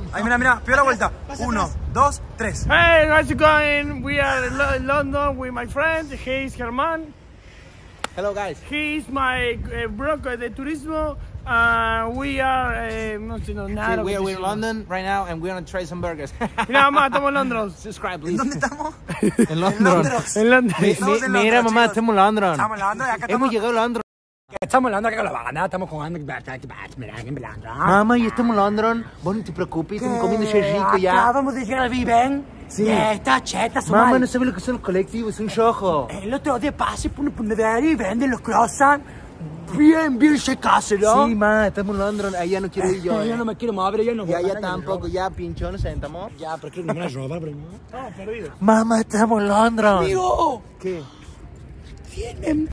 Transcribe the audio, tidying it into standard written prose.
Ahí, mira, pide la vuelta. 1, 2, 3. Hey, how's it going? We are in London with my friend. He's Germán. Hello, guys. He's my broker de turismo. We are, no sé, nada. We are in London right now and we're gonna try some burgers. Mira, mamá, estamos en London. Subscribe, please. ¿Dónde estamos? En London. En London. Estamos en Mira, Londres, mamá, chicos. estamos en London. Estamos en Londres, acá Hemos llegado a London. Estamos hablando acá con la banda, estamos jugando. Mamá, y estamos en London. Vos no te preocupes, estamos comiendo rico ya. Acabamos de llegar al Viven. Sí. Está cheta, Mamá, no sabes lo que son los colectivos, es un shojo. El otro día pasé por una panadería y venden los croissants bien secáceos, ¿no? Sí, ma, estamos en London, allá no quiero ir yo. Yo no me quiero mover, ya no voy. Ya tampoco, ya pinchón, nos sentamos. Ya, pero creo que no me la roba, pero no. Estamos perdidos. Mamá, estamos en London. Amigo, ¿Qué? tienen